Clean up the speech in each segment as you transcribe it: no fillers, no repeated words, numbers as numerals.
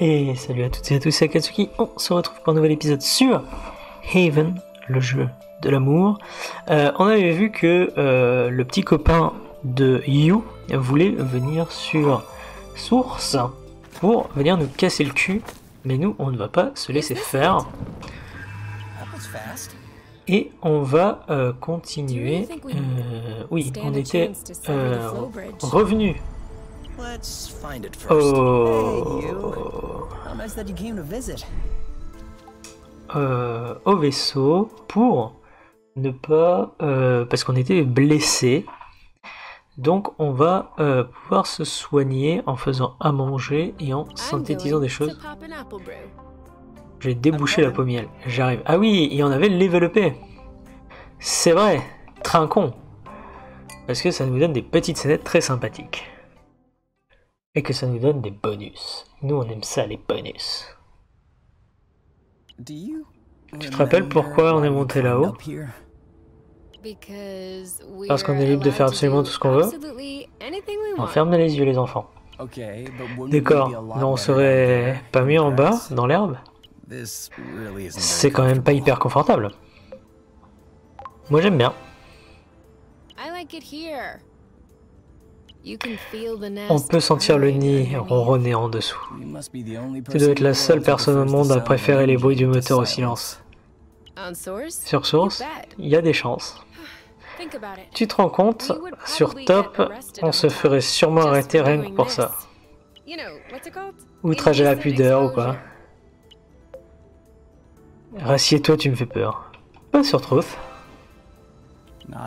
Et salut à toutes et à tous, c'est Akatsuki. On se retrouve pour un nouvel épisode sur Haven, le jeu de l'amour. On avait vu que le petit copain de Yu voulait venir sur Source pour venir nous casser le cul, mais nous on ne va pas se laisser faire. Et on va continuer. Oui, on était revenu. Au vaisseau pour ne pas parce qu'on était blessé, donc on va pouvoir se soigner en faisant à manger et en synthétisant des choses. J'ai débouché la pommielle, j'arrive. Ah oui, et on avait le level up. C'est vrai, trinquons, parce que ça nous donne des petites scénettes très sympathiques et que ça nous donne des bonus. Nous on aime ça, les bonus. Tu te rappelles pourquoi on est monté là-haut? Parce qu'on est libre de faire absolument tout ce qu'on veut. On ferme les yeux, les enfants. D'accord, mais on serait pas mieux en bas, dans l'herbe? C'est quand même pas hyper confortable. Moi j'aime bien. On peut sentir le nid ronronner en dessous. Tu dois être la seule personne au monde à préférer les bruits du moteur au silence. Sur Source, il y a des chances. Tu te rends compte, sur Top, on se ferait sûrement arrêter rien que pour ça. Outrage à la pudeur ou quoi. Rassieds-toi, tu me fais peur. Pas sur Truth. Ah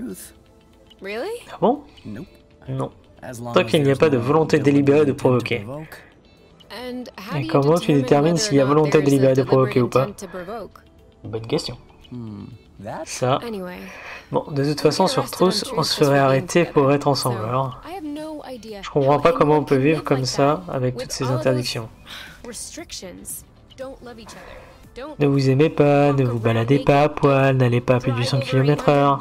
bon? Non. Tant qu'il n'y a pas de volonté délibérée de provoquer. Et comment tu détermines s'il y a volonté délibérée de provoquer ou pas? Bonne question. Ça. Bon, de toute façon, sur Truth, on se ferait arrêter pour être ensemble, alors. Je comprends pas comment on peut vivre comme ça, avec toutes ces interdictions. Ne vous aimez pas, ne vous baladez pas à poil, n'allez pas à plus de 800 km/h.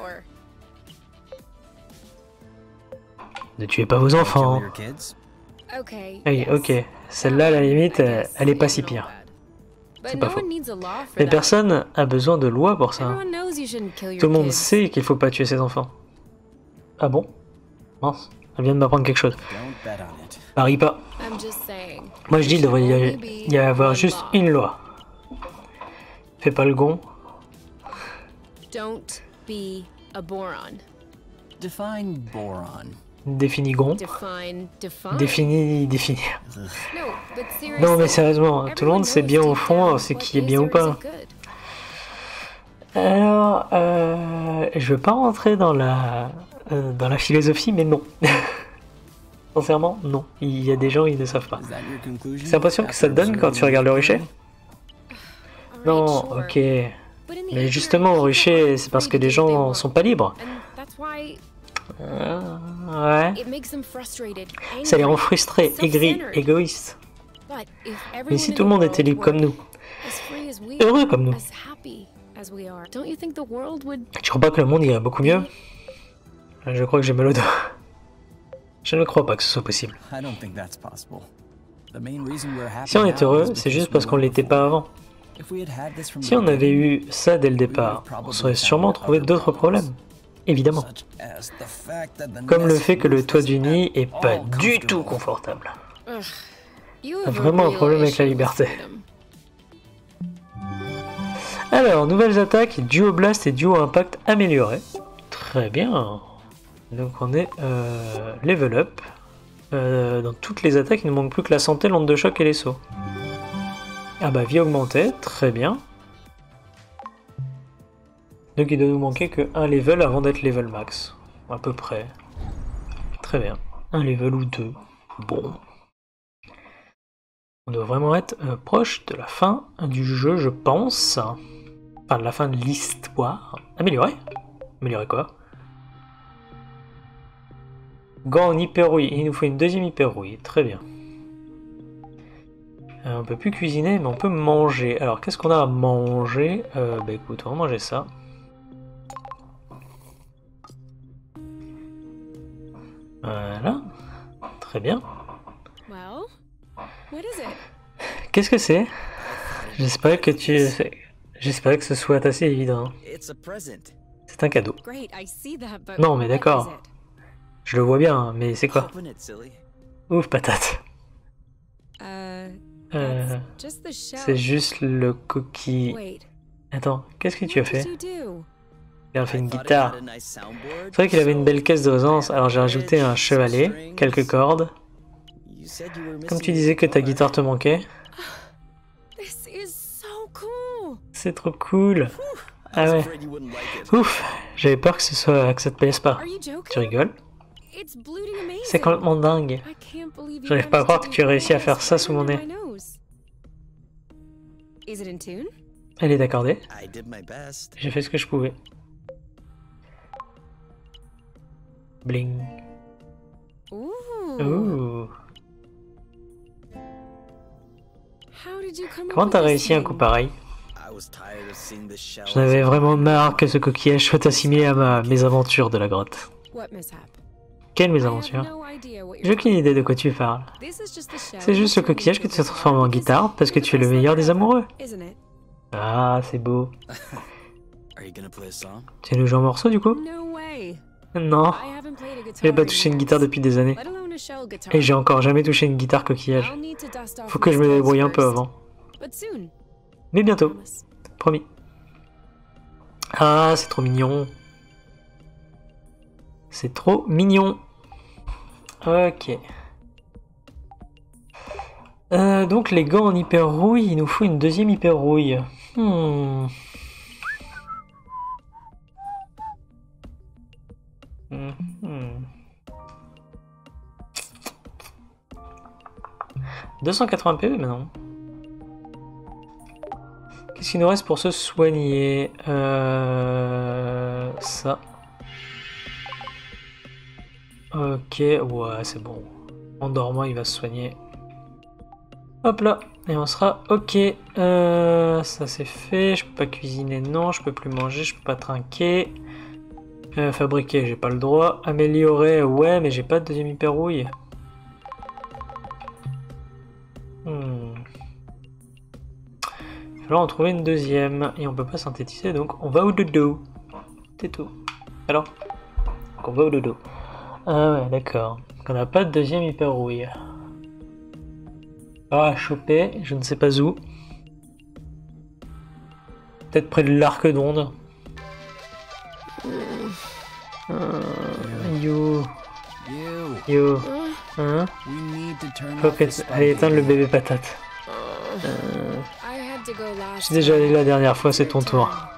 Ne tuez pas vos enfants. Oui, ok. Celle-là, à la limite, elle est pas si pire. C'est pas faux. Mais personne a besoin de loi pour ça. Tout le monde sait qu'il faut pas tuer ses enfants. Ah bon? Mince, elle vient de m'apprendre quelque chose. Parie pas. Moi je dis, il devrait y avoir juste une loi. Fais pas le gon. Define boron. Définis gon. Définir. Non mais sérieusement, tout le monde sait bien au fond ce qui est bien ou pas. Alors, je veux pas rentrer dans la philosophie, mais non. Sincèrement, non. Il y a des gens, ils ne savent pas. C'est l'impression que ça te donne quand tu regardes le rucher? Non, ok. Mais justement, au rucher, c'est parce que les gens sont pas libres. Ouais. Ça les rend frustrés, aigris, égoïstes. Mais si tout le monde était libre comme nous, heureux comme nous, tu crois pas que le monde irait beaucoup mieux? Je crois que j'ai mal au dos. Je ne crois pas que ce soit possible. Si on est heureux, c'est juste parce qu'on l'était pas avant. Si on avait eu ça dès le départ, on saurait sûrement trouvé d'autres problèmes. Évidemment. Comme le fait que le toit du nid est pas du tout confortable. T'as vraiment un problème avec la liberté. Alors, nouvelles attaques, duo blast et duo impact améliorés. Très bien. Donc on est level up. Dans toutes les attaques, il ne manque plus que la santé, l'onde de choc et les sauts. Ah bah, vie augmentée, très bien. Donc il doit nous manquer que un level avant d'être level max. À peu près. Très bien. Un level ou deux. Bon. On doit vraiment être proche de la fin du jeu, je pense. Enfin, de la fin de l'histoire. Améliorer? Améliorer quoi? Gant en hyper-rouille. Il nous faut une deuxième hyper-rouille. Très bien. On peut plus cuisiner, mais on peut manger. Alors, qu'est-ce qu'on a à manger? Bah écoute, on va manger ça. Voilà. Très bien. What is it? Qu'est-ce que c'est? J'espère que J'espérais que ce soit assez évident. It's a present. C'est un cadeau. Great, I see that, but Non, mais what d'accord. is it? Je le vois bien, mais c'est quoi? Open it, silly. Ouf, patate. That's just the shell. C'est juste le coquille. Wait, Attends, qu'est-ce que tu as what fait? did you do? Il a fait une I thought it guitare. had a nice soundboard, C'est vrai qu'il avait une belle caisse de résonance, so alors j'ai rajouté un chevalet, quelques cordes. You said you were Comme tu missing disais your que ta guitar. guitare te manquait. This is so cool. C'est trop cool. I Ah was ouais. afraid you wouldn't like it. Ouf, j'avais peur que ça te plaise pas. Are you Tu joking? rigoles? It's blooting amazing. C'est complètement dingue. I can't believe you J'arrive pas à managed croire to que do tu as réussi à all faire this ça right sous mon under nez. my nose. Is it in tune? Elle est accordée. I did my best. J'ai fait ce que je pouvais. Bling. Ooh. Ouh. How did you come up Comment with t'as this réussi un thing? coup pareil? I was tired of seeing the shell. J'en avais vraiment marre que ce coquillage soit assimilé à mes aventures de la grotte. What mishap? Quelle I have mésaventure? no idea what J'ai you're aucune idée de quoi tu parles. This is just the shell C'est juste le that turned coquillage qui into te a transforme en guitare parce que tu es le meilleur des amoureux. Isn't it? Ah, c'est beau. Are you gonna play a song? Tu nous joues un morceau du coup? No way. Non, I haven't played a guitar. j'ai pas in touché une years, guitare depuis des années. let alone a shell guitar. Et j'ai encore jamais touché une guitare coquillage. I'll need to dust off Faut que je me these débrouille un clothes peu first. avant. But soon, Mais bientôt, promise. promis. Ah, c'est trop mignon. C'est trop mignon. Ok. Donc les gants en hyper rouille, il nous faut une deuxième hyper rouille. Hmm. 280 PV maintenant. Qu'est-ce qu'il nous reste pour se soigner? Ça. Ok, ouais, c'est bon. En dormant, il va se soigner. Hop là, et on sera ok. Ça c'est fait. Je peux pas cuisiner, non. Je peux plus manger, je peux pas trinquer. Fabriquer, j'ai pas le droit. Améliorer, ouais, mais j'ai pas de deuxième hyper rouille. Il va falloir en trouver une deuxième. Et on peut pas synthétiser, donc on va au dodo. C'est tout. Alors, donc on va au dodo. Ah ouais, d'accord. Donc on n'a pas de deuxième hyper rouille. Ah, choper, je ne sais pas où. Peut-être près de l'arc d'onde. Yo, You. yo, hein? We need to turn Faut off que... the spot. Allez, éteindre le bébé patate. I had to go last Je suis déjà allé time. la dernière fois, c'est ton Third tour. time.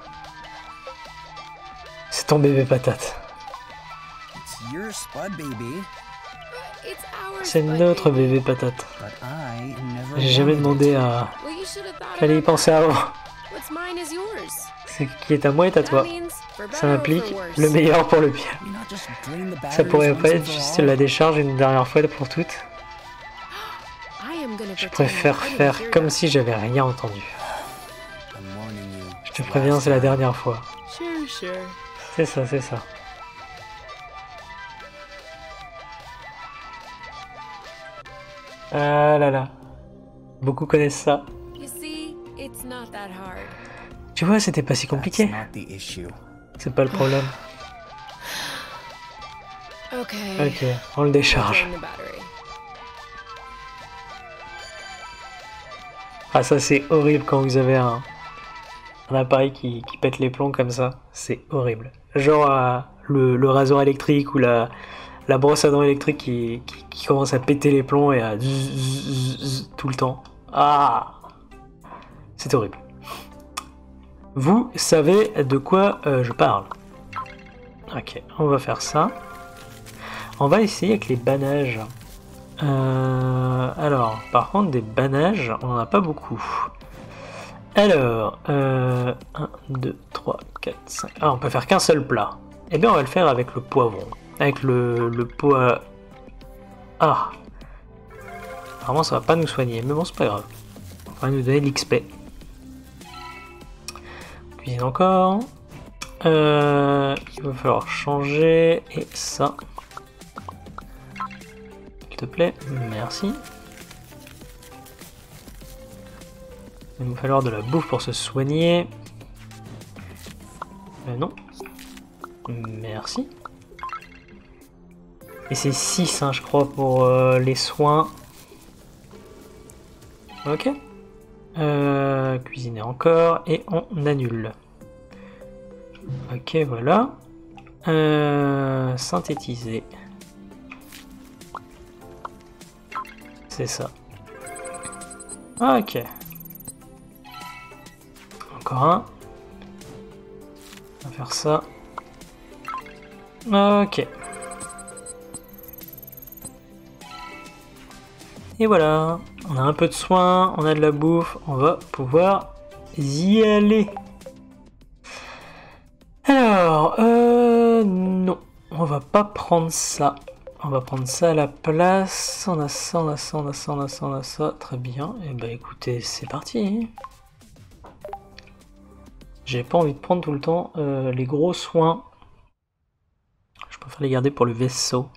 C'est ton bébé patate. It's your spud, baby. It's ours, C'est but notre baby. bébé patate. But I never J'ai jamais wanted demandé it. à... Well, you should have thought Fallait y about penser that. avant. What's mine is yours. Ce qui est à moi est à That toi. means for better Ça or implique for worse. le meilleur pour le pire. Why not just drain the Ça batteries pourrait once pas and être for juste all? la décharge une dernière fois pour toutes. I am gonna Je pretend préfère I didn't faire hear comme that. si j'avais rien entendu. I'm warning you. Je te préviens, c'est la dernière fois. Sure, sure. C'est ça, c'est ça. Ah là là. Beaucoup connaissent ça. You see, it's not that hard. Tu vois, c'était pas si compliqué. That's not the issue. C'est pas le problème. Okay. Ok, on le décharge. Drain the battery. Ah ça c'est horrible quand vous avez un appareil qui pète les plombs comme ça. C'est horrible. Genre le rasoir électrique ou la brosse à dents électrique qui commence à péter les plombs et à zzz tout le temps. Ah, c'est horrible. Vous savez de quoi je parle. Ok, on va faire ça. On va essayer avec les bannages. Alors, par contre, des bannages, on n'en a pas beaucoup. Alors, 1, 2, 3, 4, 5... Ah, on peut faire qu'un seul plat. Eh bien, on va le faire avec le poivron. Avec le poivron... Ah. Apparemment, ça va pas nous soigner, mais bon, c'est pas grave. Ça va nous donner de l'XP. Cuisine encore. Il va falloir changer. Et ça... S'il te plaît, merci. Il va nous falloir de la bouffe pour se soigner. Non. Merci. Et c'est 6, hein, je crois, pour les soins. Ok. Cuisiner encore. Et on annule. Ok, voilà. Synthétiser. C'est ça. Ok. Encore un. On va faire ça. Ok. Et voilà. On a un peu de soin, on a de la bouffe, on va pouvoir y aller. Alors, non. On va pas prendre ça. On va prendre ça à la place. On a ça, on a ça, on a ça, on a ça, on a ça. Très bien. Et bah écoutez, c'est parti. J'ai pas envie de prendre tout le temps les gros soins. Je préfère les garder pour le vaisseau.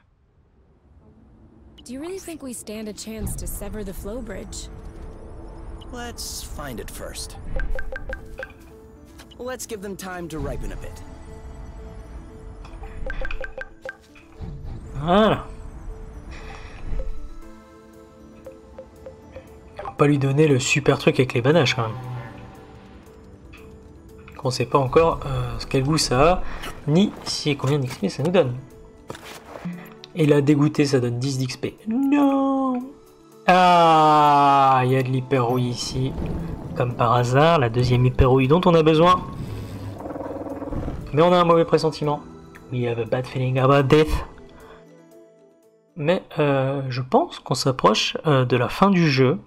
Do you really think we stand a chance to sever the flow bridge? Let's find it first. Let's give them time to ripen a bit. Voilà. On va pas lui donner le super truc avec les banaches quand même. On sait pas encore quel goût ça a, ni si combien d'XP ça nous donne. Et la dégoûté ça donne 10 d'XP. Non. Ah, il y a de l'hyper-rouille ici. Comme par hasard, la deuxième hyper-rouille dont on a besoin. Mais on a un mauvais pressentiment. We have a bad feeling about death. Mais je pense qu'on s'approche de la fin du jeu.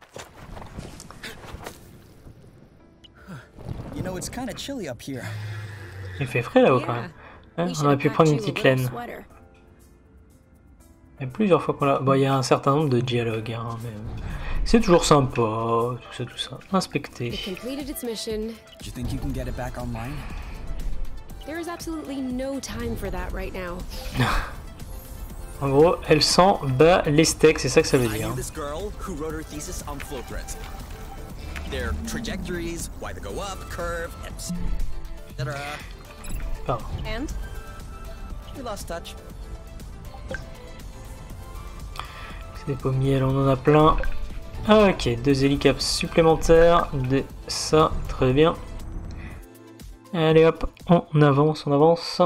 You know, it's kind of chilly up here. Il fait frais là-haut quand même. Hein, on aurait pu prendre une petite laine. Il y a plusieurs fois qu'on l'a... Bon, il y a un certain nombre de dialogues, hein, mais c'est toujours sympa, tout ça. Inspecter. It completed its mission. Do you think you can get it back online? There is absolutely no time for that right now. En gros, elle s'en bat les steaks, c'est ça que ça veut I dire. knew this girl who wrote her thesis on flow threads. Their trajectories, why they go up, curve, etc. Pardon. And? We lost touch. Des pommiers, on en a plein. Ok, 2 hélicaps supplémentaires. De ça, très bien. Allez hop, on avance, on avance.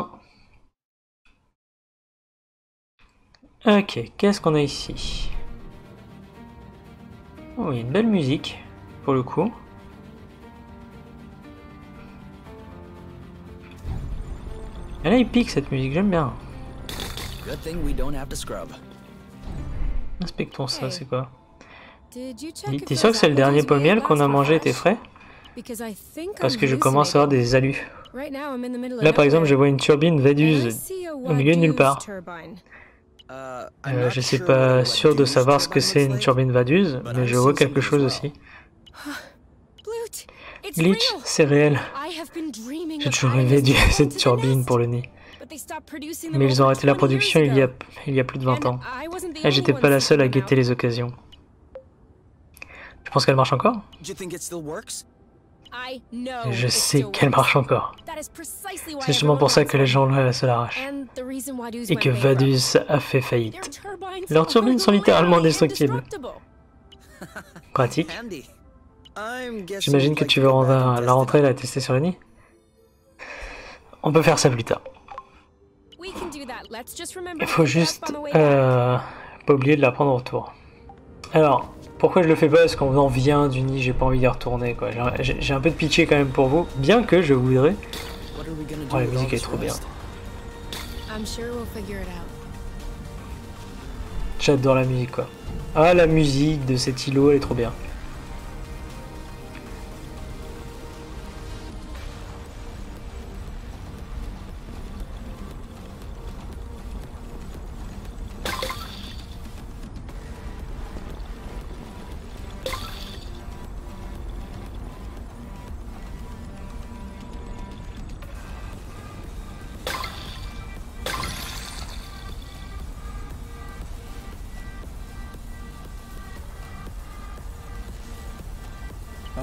Ok, qu'est-ce qu'on a ici? Oh, il y a une belle musique, pour le coup. Et là, il pique cette musique, j'aime bien. Good thing we don't have to scrub. Inspectons ça, c'est quoi? Did you check if T'es sûr que those c'est le dernier apples we pommiel ate qu'on a last mangé were était fresh? frais? Because I think Parce I'm que je commence à avoir des alus. Right now, I'm in the middle of Là par exemple je nowhere. vois une turbine And I Vaduz see a au milieu de nulle Wadus part. turbine. Je sais pas sûr de savoir ce que c'est une turbine Vaduz, mais je vois quelque chose aussi. Blute, it's Glitch, real. c'est réel. I have been dreaming J'ai of toujours adding rêvé this de turbine cette to the turbine nest. pour le nez. But they stopped producing them Mais ils ont over arrêté la 20 production years ago. il y a plus de 20 ans. And I wasn't the Et only j'étais one pas la seule à seeking them guetter out. les occasions. Tu penses qu'elle marche encore? Do you think it still works? I know Je it sais still qu'elle works. marche encore. That is precisely why C'est justement pour everyone ça wants que les it. gens se l'arrachent. And the reason Wadus Et went que bankrupt. Vaduz a fait Their faillite. turbines Leurs turbines sont littéralement literally indestructibles. indestructible. Pratique. Handy. I'm guessing J'imagine you'd que like tu to veux go back and rendre test la it rentrée out. la tester sur le nid. On peut faire ça plus tard. We can do that. Let's just remember Il to faut pick up juste on the way back. pas oublier de la prendre en retour. Alors, pourquoi je le fais pas? Parce qu'on en vient du nid, j'ai pas envie d'y retourner quoi. J'ai un peu de pitié quand même pour vous, bien que je voudrais. What are we gonna do Oh, la with all musique est this trop bien. rust? I'm sure we'll figure it out. J'adore la musique quoi. Ah, la musique de cet îlot, elle est trop bien.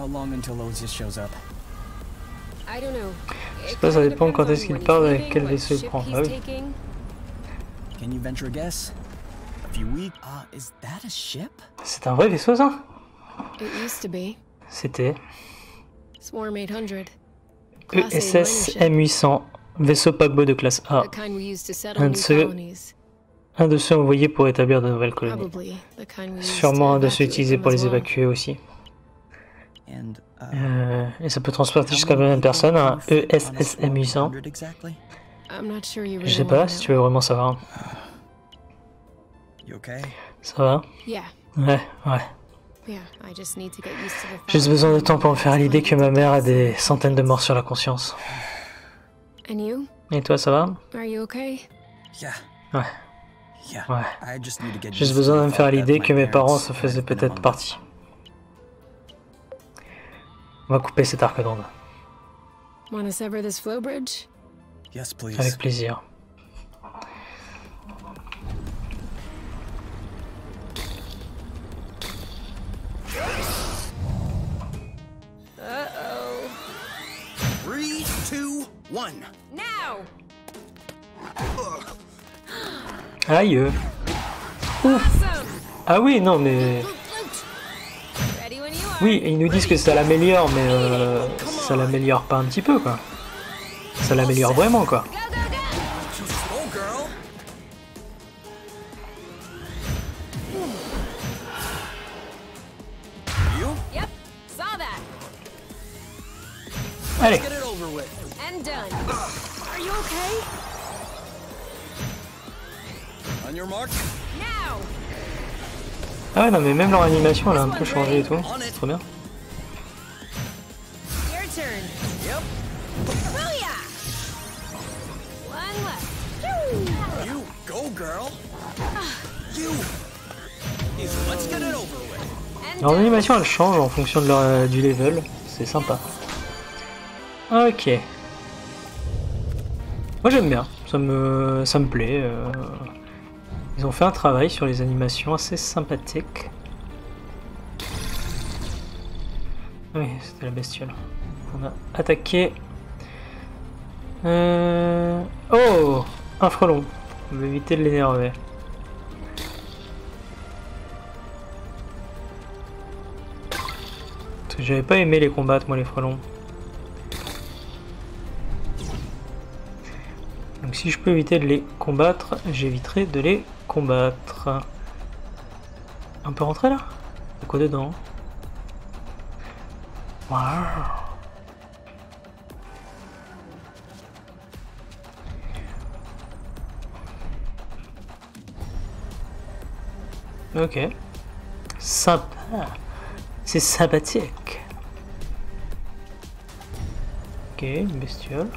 How long until Osius shows up? I don't know. Je sais pas, ça dépend quand est-ce qu'il part et avec quel vaisseau il prend. Ah oui. Can you venture a guess? A few weeks. Is that a ship? C'est un vrai vaisseau ça? It used to be. C'était Swarm 800. Class A ESS mining M800, vaisseau paquebot de classe A. ship. The kind we use to settle Un new de ceux colonies. Un de ceux envoyés pour établir de nouvelles colonies. Probably the kind we use Sûrement un to de ceux evacuate utilisés them pour as les well. évacuer aussi. And Et ça peut transporter jusqu'à combien de personnes, un ESS M800? exactly? I'm not sure you Je really sais pas wanna si know. tu veux vraiment savoir. You okay? Ça va? Yeah, Ouais. yeah. I just need to get used to the J'ai juste fact besoin de that temps pour me faire à l'idée que ma mère a des I'm centaines de morts sur la conscience. And you? Et toi, ça va? Are you okay? Yeah. Ouais. Yeah. Ouais. I just need to get J'ai juste used to besoin the de me faire à thought that l'idée my que mes parents parents se might faisaient have been peut-être among partie. On va couper cet arc d'onde. Wanna sever this flow bridge? us. Yes, please. Avec plaisir. Uh-oh. 3, 2, 1. Now! Aïe. Awesome! Ah oui, non mais... Ready when you are. Oui, ils nous disent que ça l'améliore, mais ça l'améliore pas un petit peu, quoi. Ça l'améliore vraiment, quoi. Go, go, go! Oh, girl. You? Yep, saw that. Allez. Get it over with. And done. Are you okay? On your mark. Now! Ah ouais, non mais même leur animation, elle a un peu changé et tout. C'est trop bien. Your turn. Yep. Booyah! One left. You go, girl. You. Let's get it over with. And Alors done. l'animation elle change en fonction de du level, c'est sympa. Ok. Moi j'aime bien, ça me plaît. Ils ont fait un travail sur les animations assez sympathique. Oui, c'était la bestiole. On a attaqué. Oh, un frelon. On va éviter de l'énerver. Parce que j'avais pas aimé les combattre, moi, les frelons. Donc si je peux éviter de les combattre, j'éviterai de les combattre. On peut rentrer là? Il y a quoi dedans? Waouh! Ok. Sympa. C'est sympathique. Ok, une bestiole.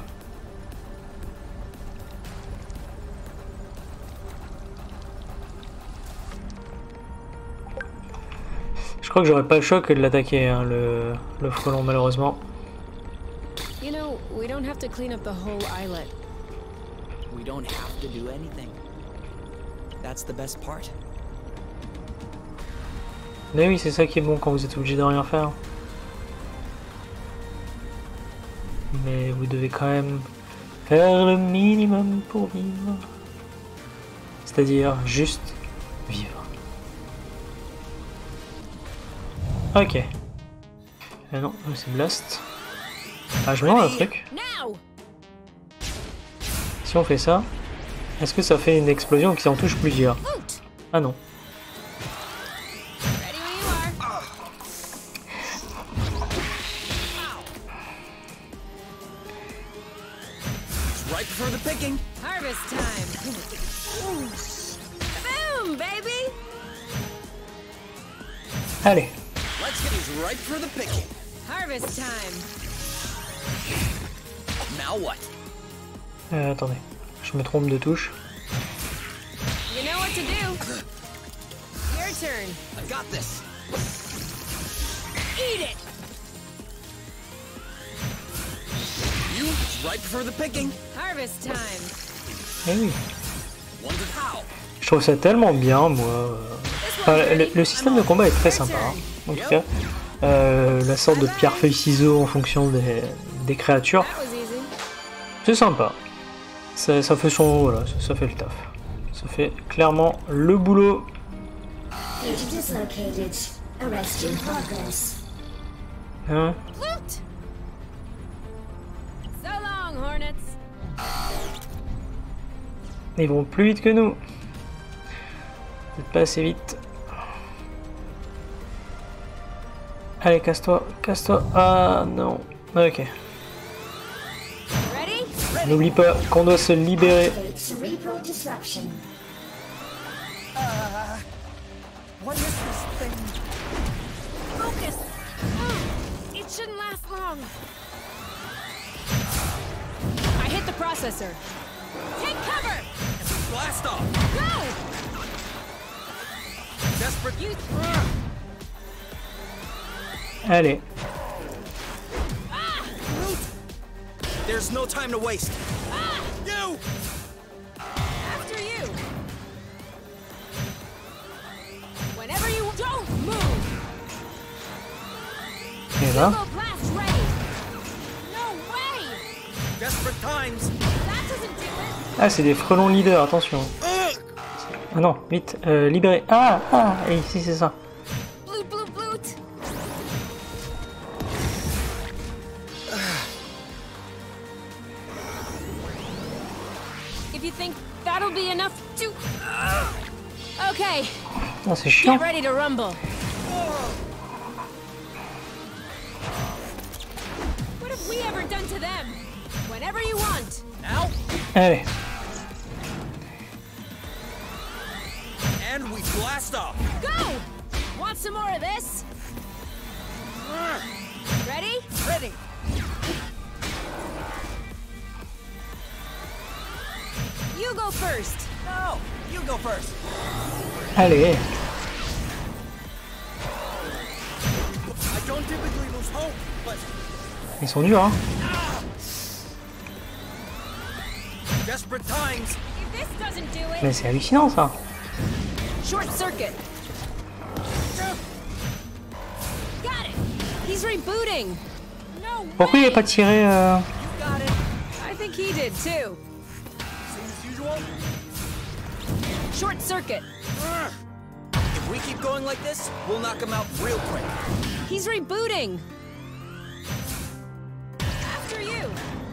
Je crois que j'aurais pas le choix que de l'attaquer, hein, le frelon, malheureusement. You know, we don't have to clean up the whole islet. We don't have to do anything. That's the best part. Mais oui, c'est ça qui est bon quand vous êtes obligé de rien faire. Mais vous devez quand même faire le minimum pour vivre. C'est-à-dire juste vivre. Ok. Non, c'est Blast. Ah, je me demande un truc. Now! Si on fait ça, est-ce que ça fait une explosion qui en touche plusieurs? Loot! Ah non. Ready when you are. It's right for the picking. Harvest time! Boom, baby! Allez. Let's get these right for the picking. Harvest time! Now what? Attendez. Je me trompe de touche. You know what to do. Your turn. I got this. Eat it! You, it's right for the picking. Harvest time! Eh oui. Wonder how. Je trouve ça tellement bien, moi. Enfin, le système de combat est très sympa. Hein. En tout cas, la sorte de pierre-feuille-ciseau en fonction des créatures. That was easy. C'est sympa. Ça fait son... Voilà, ça fait le taf. Ça fait clairement le boulot. Page dislocated. Arrest in progress. Hein? Loot! So long, Hornets. Ils vont plus vite que nous. Peut-être pas assez vite. Allez, casse-toi, casse-toi. Ah non. Ok. Ready? N'oublie pas qu'on doit se libérer. Activate cerebral disruption. What is this thing? Focus! It shouldn't last long. I hit the processor. Take cover! Blast off! Go! Desperate. You... Allez. There's no time to waste. You! After you! Whenever you... Don't move! Et là. Go blast ready! No way! Desperate times. That doesn't do it! Ah, c'est des frelons leaders, attention. Ah non, vite, libérez. Ah, et ici c'est ça. Bloot, bloot, bloot! If you think that'll be enough to... Okay, Ah, c'est chiant. get ready to rumble. What have we ever done to them? Whenever you want. Now, Allez. and we blast off. Go! Want some more of this? Ready? Ready. You go first. No, you go first. Allez. I don't typically lose hope, but Ils sont durs, hein. desperate times. If this doesn't do it, Mais c'est hallucinant, ça. short circuit. Got it. He's rebooting. No Pourquoi il way. n'est pas tiré Got it. I think he did too. Same as usual. Short circuit. If we keep going like this, we'll knock him out real quick. He's rebooting. After you.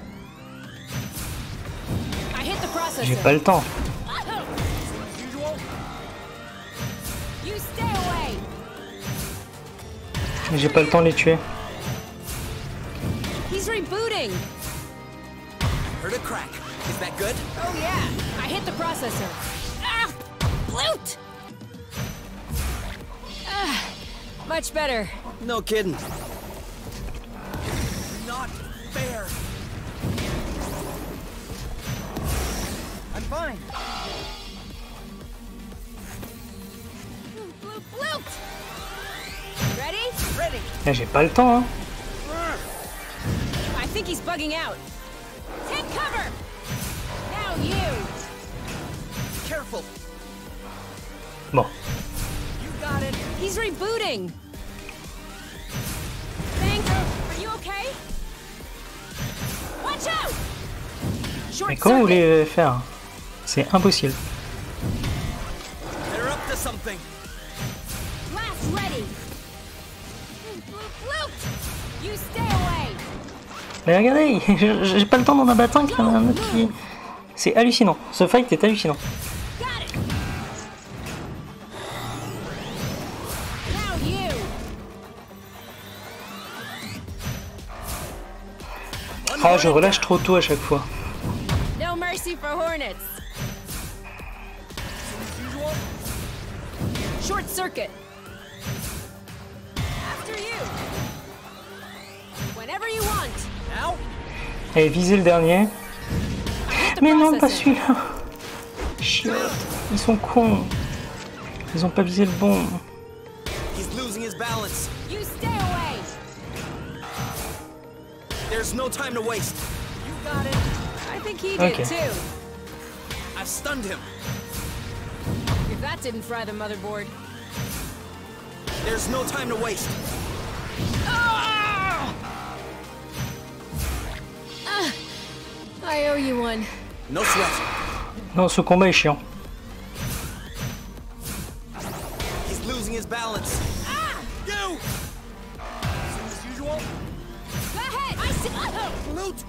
I hit the processor. J'ai pas le temps. Oh, As usual. you stay away. J'ai pas le temps de les tuer. He's rebooting. Heard a crack. Is that good? Oh yeah, I hit the processor. Ah, loot. Ah, much better. No kidding. Not fair. I'm fine. Bloop, bloop. Ready? Ready. Eh, j'ai pas le temps, hein. I think he's bugging out. Take cover. Now you. Careful. Bon. You got it. He's rebooting. Thank you. Are you okay? Watch out. Short Mais comment vous circuit. voulez faire? C'est impossible. They're up to something. Blast ready. Bloop, bloop. You stay away. Mais regardez, j'ai pas le temps d'en abattre un qui en a un autre qui... C'est hallucinant. Ce fight est hallucinant. Got it. Now you. Ah, je relâche trop tôt à chaque fois. No mercy for Hornets. As usual. Short circuit. After you. Whenever you want. Now. Allez, visez le dernier. I hit the Mais non, pas processor. celui-là. Chiotte. Ils sont cons. Ils ont pas visé le bon. He's losing his balance. You stay away. There's no time to waste. You got it. I think he did Okay. too. I've stunned him. If that didn't fry the motherboard. There's no time to waste. I owe you one. No sweat. Non, ce combat est chiant. He's losing his balance. You! Same as usual. Go ahead. I see. Loot!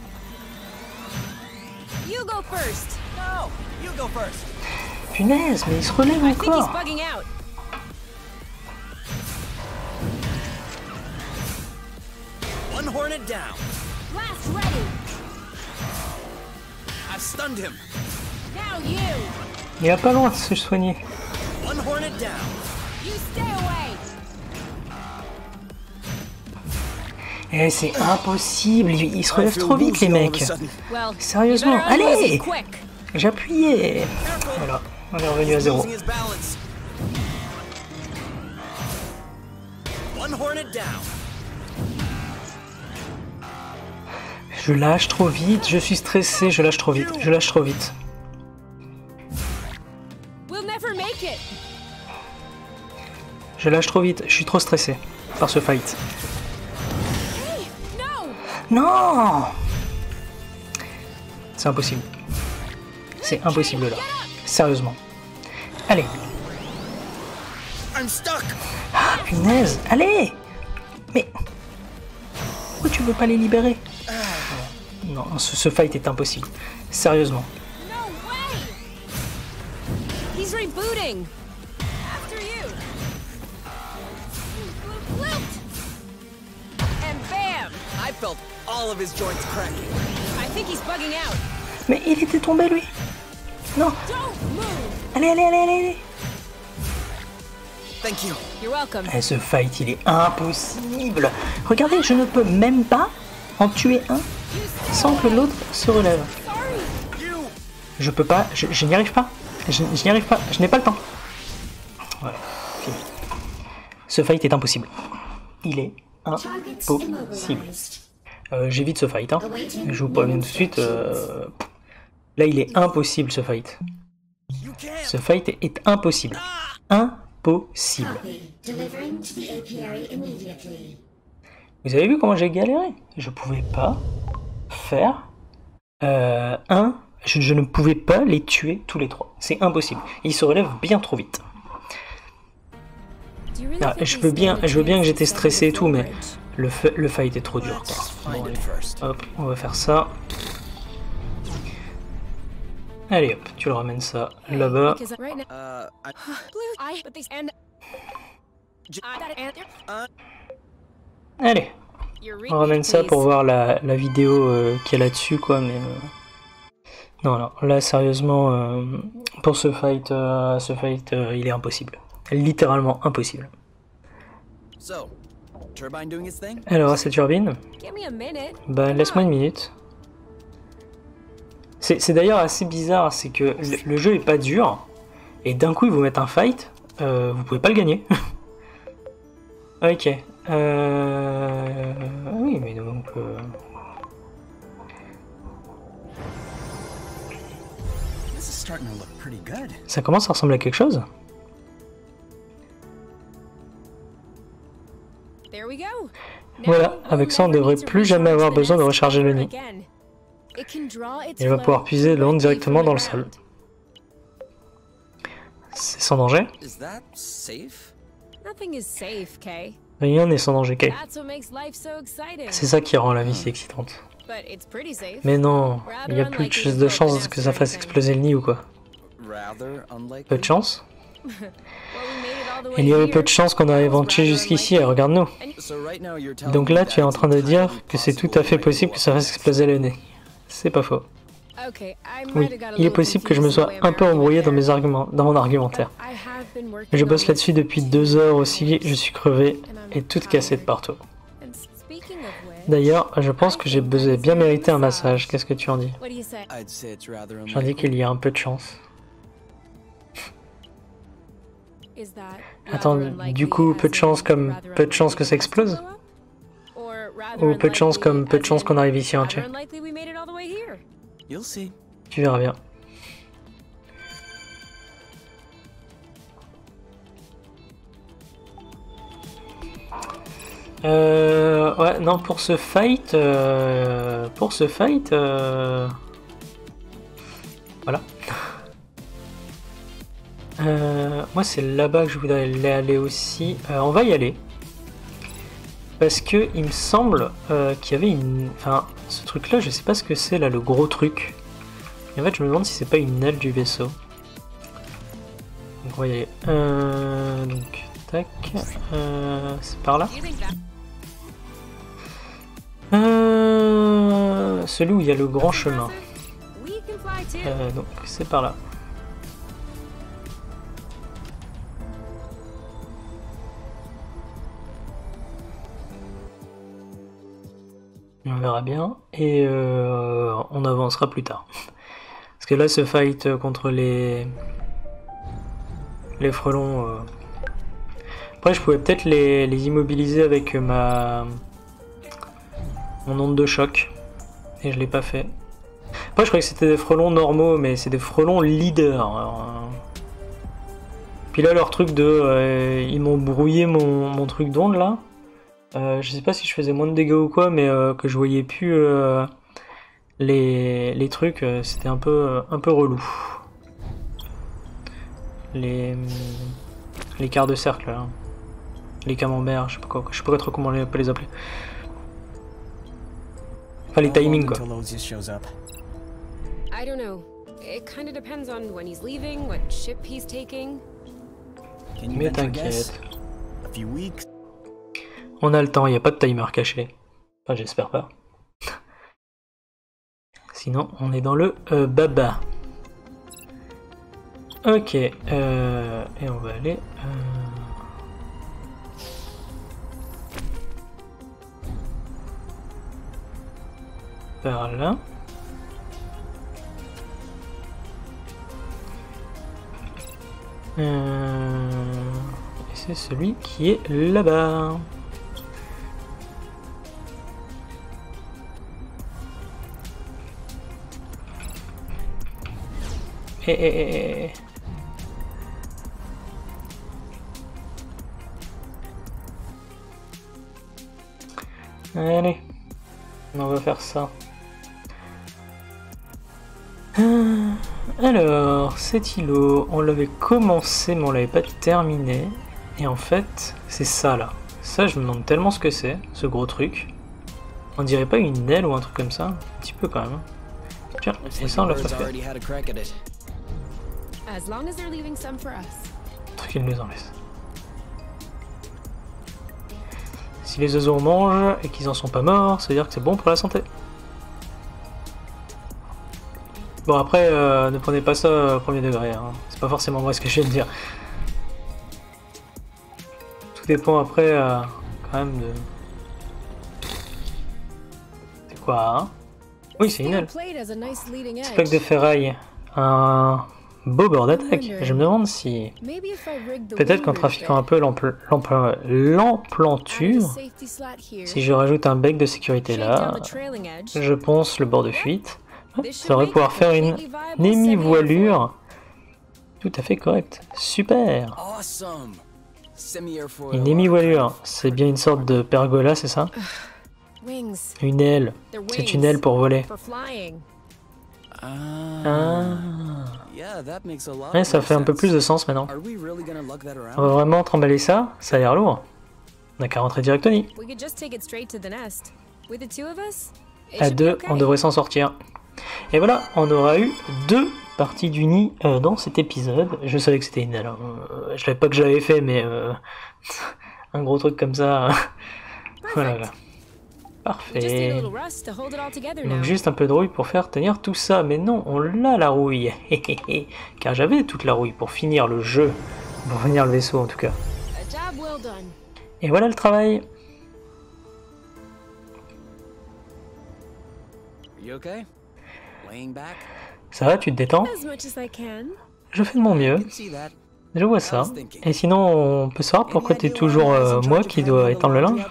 You go first. No! You go first. Punaise, mais il se relève I think he's encore. bugging out. One hornet down. Blast ready. I've stunned him. Now you. Il a pas loin de se soigner. One hornet down. You stay away. Eh, c'est impossible, ils se relèvent trop vite les mecs. Well, Sérieusement, you better unload allez! it quick. J'appuyais. Voilà, on est revenu à He's zéro. losing his balance. One hornet down. Je lâche trop vite, je suis stressé, je lâche trop vite, je lâche trop vite. We'll never make it. Je lâche trop vite, je suis trop stressé par ce fight. Hey, no. Non! C'est impossible. C'est impossible là. Sérieusement. Allez. I'm stuck. Ah, punaise, allez! Mais... Pourquoi tu veux pas les libérer? Non, ce fight est impossible. Sérieusement. No way. He's rebooting. After you. Loot. And bam. I felt all of his joints cracking. I think he's bugging out. Mais il était tombé lui. Non. Don't move. Allez, allez, allez, allez, allez. Thank you. You're welcome. Eh, ce fight, il est impossible. Regardez, je ne peux même pas en tuer un sans que l'autre se relève. Sorry. You! Je peux pas, je n'y arrive pas. Je n'y arrive pas, je n'ai pas le temps. Voilà, fini. Ce fight est impossible. Il est Targets impossible. immobilized. J'évite ce fight, hein. Je vous préviens tout de suite. Là, il est impossible ce fight. You can't! Ce fight est impossible. Impossible. Copy. Delivering to the apiary immediately. Vous avez vu comment j'ai galéré? Je pouvais pas faire je ne pouvais pas les tuer tous les trois. C'est impossible. Ils se relèvent bien trop vite. Do you really Ah, think je these veux bien standard que j'étais trains stressé et stand tout, mais the le fight est trop dur. quoi. Let's Bon, find allez. it first. Hop, on va faire ça. Allez hop, tu le ramènes ça là-bas. Because right now, blue, but they and Allez, you're on ramène ça pour voir la vidéo qu'il y a là-dessus, quoi, mais... Non, non, là, sérieusement, pour ce fight, il est impossible. Littéralement impossible. So, turbine doing its thing? Alors, cette turbine, Give me a minute. bah, laisse-moi une minute. C'est d'ailleurs assez bizarre, c'est que le jeu est pas dur, et d'un coup, ils vous mettent un fight, vous pouvez pas le gagner. Ok. Oui, mais donc... This is starting to look pretty good. Ça commence à ressembler à quelque chose. There we go. Voilà, avec ça, on ne devrait plus jamais avoir besoin de recharger le nid. Il va pouvoir puiser l'onde directement dans le sol. C'est sans danger? Is that safe? Nothing is safe, Kay. Rien n'est sans danger, Kay. That's what makes life so exciting. C'est ça qui rend la vie si excitante. But it's pretty safe. Mais non, il y a plus de chances que ça fasse exploser le nid ou quoi? Rather unlikely. Peu de chance? Well, we made it all the way Il y avait here. peu de chances qu'on arrive en tuer jusqu'ici, et regarde-nous. So right now you're telling Donc me là, tu es en that train de it's dire entirely que c'est tout à fait possible que ça fasse exploser le nez. C'est pas faux. Okay, I might Oui, have got a il est little possible que je me confused sois in the way un peu I'm embrouillé dans arguing mes arguments, dans mon argumentaire. there. I have been working Je on bosse this là-dessus depuis 2 heures aussi, je suis crevé and I'm et toute cassée de tired. partout. And speaking of which, D'ailleurs, je pense que j'ai bien mérité un massage, qu'est-ce que tu en dis? what do you say? I'd say it's rather J'en dis unlikely. qu'il y a un peu de chance. Is that Attends, rather unlikely du coup, peu de as chance in comme rather peu de chance que ça unlikely us to explose? blow up? Or rather Ou peu de chance comme unlikely peu de as chance in qu'on arrive ici rather entier? unlikely we made it all the way here? You'll see. Tu verras bien. Ouais, non, pour ce fight, voilà. Moi, c'est là-bas que je voudrais aller aussi. On va y aller. Parce que il me semble qu'il y avait une... Enfin, ce truc-là, je sais pas ce que c'est, là, le gros truc. Et en fait, je me demande si c'est pas une aile du vaisseau. Donc, on va y aller. Donc, tac. C'est par là. Celui où il y a le grand chemin. Donc, c'est par là. On verra bien. Et on avancera plus tard. Parce que là, ce fight contre les frelons... Après, je pouvais peut-être les immobiliser avec mon onde de choc. Et je l'ai pas fait. Après, je croyais que c'était des frelons normaux, mais c'est des frelons leaders. Alors, puis là, leur truc de... ils m'ont brouillé mon truc d'onde, là. Je sais pas si je faisais moins de dégâts ou quoi, mais que je voyais plus les trucs, c'était un peu relou. Les quarts de cercle, là. Les camemberts, je sais pas trop comment on peut les appeler. Enfin, les timings, quoi. I don't know. It kind of depends on when he's leaving, what ship he's taking. Mais t'inquiète. A few weeks. On a le temps, il n'y a pas de timer caché. Enfin, j'espère pas. Sinon, on est dans le baba. Ok, et on va aller... par là. Et c'est celui qui est là-bas. Allez, on va faire ça. Alors, cet îlot, on l'avait commencé mais on l'avait pas terminé. Et en fait, c'est ça là. Ça, je me demande tellement ce que c'est, ce gros truc. On dirait pas une aile ou un truc comme ça? Un petit peu quand même. Tiens, et ça on l'a pas fait. As long as they're leaving some for us. Le truc, il nous en laisse. Si les oiseaux en mangent et qu'ils en sont pas morts, ça veut dire que c'est bon pour la santé. Bon après, ne prenez pas ça au premier degré, hein. C'est pas forcément vrai ce que je viens de dire. Tout dépend après, quand même de... C'est quoi, hein? Oui, c'est une aile. Spec de ferraille. Un beau bord d'attaque. Je me demande si... Peut-être qu'en trafiquant un peu l'emplanture, si je rajoute un bec de sécurité là, je pense le bord de fuite, ça aurait pouvoir faire une hémi-voilure tout à fait correcte. Super! Une hémi-voilure, c'est bien une sorte de pergola, c'est ça? Une aile. C'est une aile pour voler. Ah. Ouais, ça fait un peu plus de sens maintenant. On va vraiment trimballer ça? Ça a l'air lourd. On n'a qu'à rentrer direct au nid. À deux, on devrait s'en sortir. Et voilà, on aura eu 2 parties du nid dans cet épisode. Je savais que c'était une aile. Je savais pas que j'avais fait, mais un gros truc comme ça. Voilà. Parfait. Donc juste un peu de rouille pour faire tenir tout ça. Mais non, on l'a la rouille. Car j'avais toute la rouille pour finir le jeu. Pour finir le vaisseau en tout cas. Et voilà le travail. Ça va, tu te détends? Je fais de mon mieux. Je vois ça. Et sinon, on peut savoir pourquoi t'es toujours moi qui dois étendre le linge?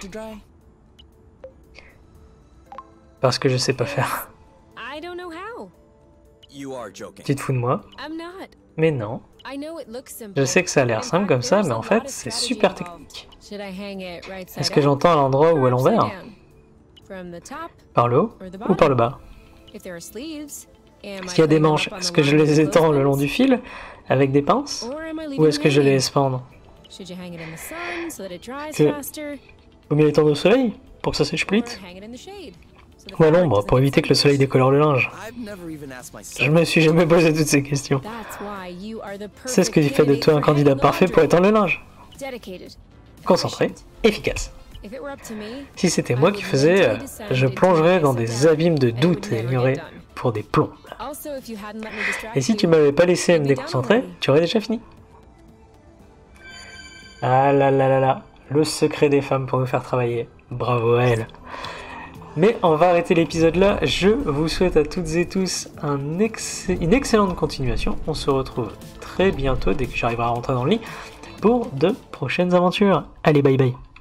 Parce que je sais pas faire. You are joking. Tu te fous de moi? I'm not. Mais non. I know it looks simple. Je sais que ça a l'air but in simple fact, comme ça, there's mais a en lot fait, of c'est strategy super involved. technique. Should I hang it right side Est-ce que up j'entends à l'endroit ou à or upside l'envers? down? From the top Par le haut or the ou par le bottom? bas? If there are sleeves, am Est-ce I qu'il y a des putting them manches? up on Est-ce the que je line les with étends both le long ends? du fil avec des pinces? Or am I leaving Ou est-ce them que je les hanging? laisse pendre? Should you hang it in the sun so that it dries Que- faster? Faut mieux les tendre au soleil pour que ça sèche Or plus vite? hang it in the shade so the Ou à fabric l'ombre doesn't pour get éviter que le soleil sunburst? décolore le linge? I've never even asked myself. Je me suis jamais posé toutes ces questions. That's why you are the C'est ce qui perfect fait de candidate toi un for candidat hanging parfait pour laundry. étendre le linge. Dedicated. Concentré, efficace. If it were up to me, Si c'était moi qui faisais, je plongerais dans des abîmes de doute et il y aurait pour des plombs. also if you hadn't let me distract Et si tu you, m'avais pas laissé me déconcentrer, tu aurais déjà fini. Ah là là là là, le secret des femmes pour nous faire travailler. Bravo à elles. Mais on va arrêter l'épisode là. Je vous souhaite à toutes et tous une excellente continuation. On se retrouve très bientôt dès que j'arriverai à rentrer dans le lit pour de prochaines aventures. Allez, bye bye.